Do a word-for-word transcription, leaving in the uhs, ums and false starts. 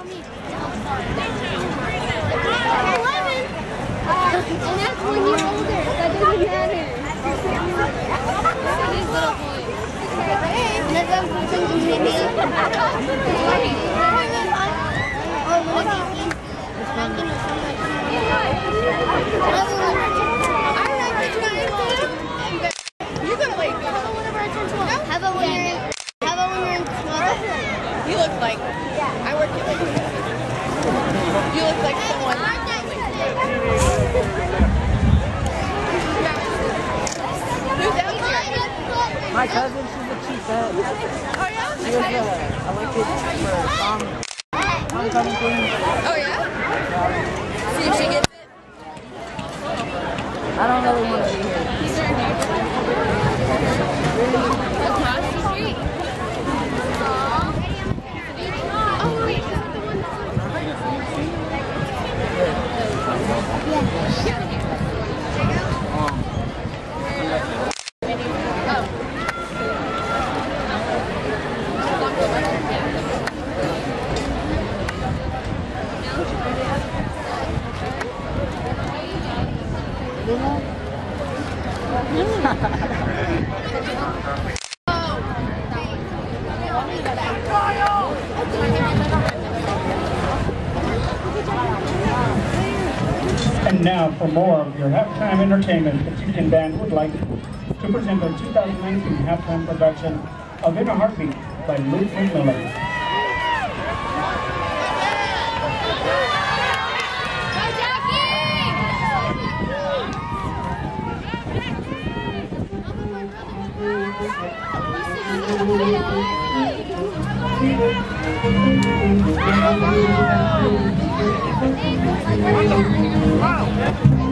And that's one year older. That doesn't matter. These little boys. And that's them from Singing Baby. Oh, look at these. It's not going to sound like you're going to like go. How about whenever I turn twelve? How about when you're How about when you're in twelve? You look like I work at like you look like someone. My cousin, she's a chief vet. Oh yeah? She was uh, elected for song, homecoming queen. Oh yeah? See if she gets it. I don't really want to be here. Across the street. Oh wait, is that the one And now for more of your halftime entertainment, the Chicken Band would like to present the two thousand nineteen halftime production of In a Heartbeat by Luke McMillan. Wow.